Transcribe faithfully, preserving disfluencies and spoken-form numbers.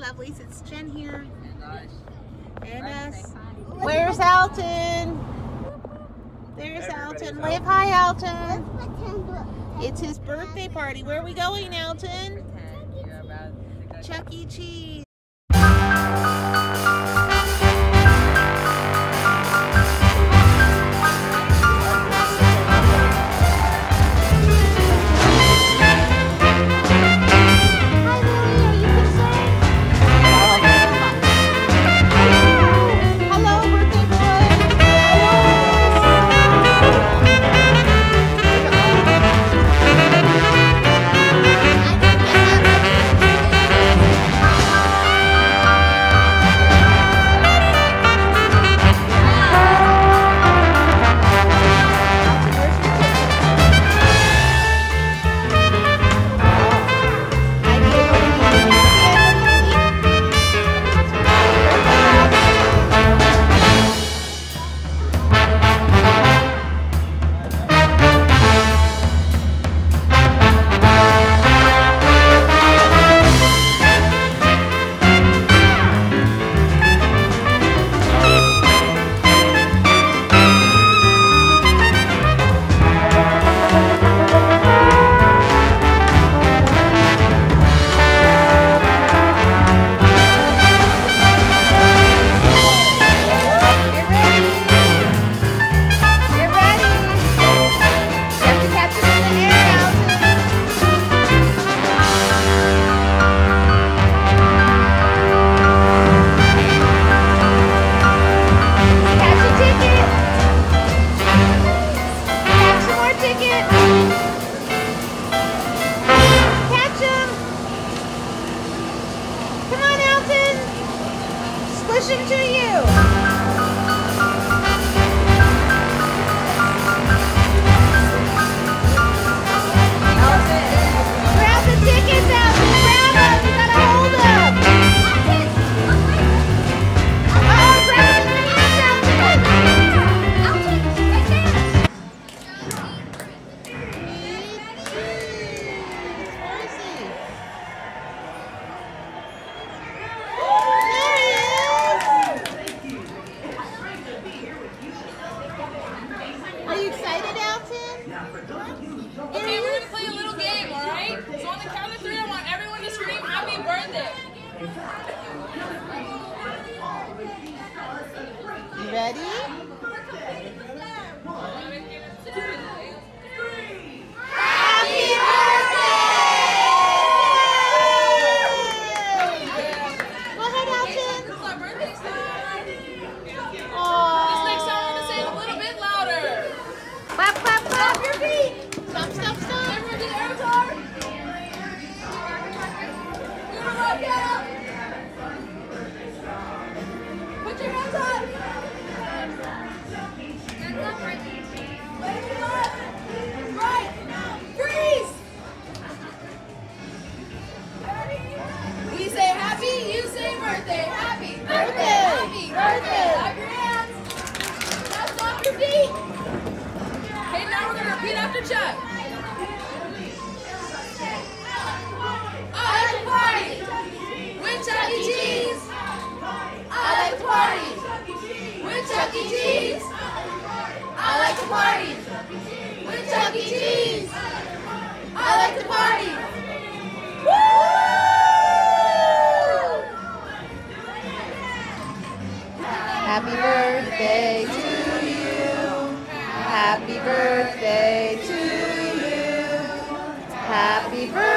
lovelies. It's Jen here. And us. And us. Where's Alton? There's Alton. Wave hi, Alton. It's his birthday party. Where are we going, Alton? Chuck E. Cheese. Push him to you. Grab the tickets, Alton. Grab them. You gotta hold them. Oh, grab them in your hands, Alton. Are you excited, Alton? Okay, we're going to play a little game, alright? So on the count of three, I want everyone to scream happy birthday. You ready? Happy birthday! Go ahead, Alton. This is our birthday song. Aww. This next song, I'm going to say it a little bit louder. Clap, clap, clap. Stop your feet. Stop, stop, stop. Everyone do the air guitar. You're going to rock out. Put your hands up. Hands up, right. Wave it up. Right. Freeze. We say happy, you say birthday. Happy birthday. Happy birthday. Clap your hands. Now stop your feet. Okay, now we're going to repeat after Chuck. I like to party with Chuck E. Cheese. I like to party with Chuck E. Cheese. I like to party with Chuck E. Cheese. I like to party. Woo! Happy birthday to you. Happy birthday to you. Happy birthday.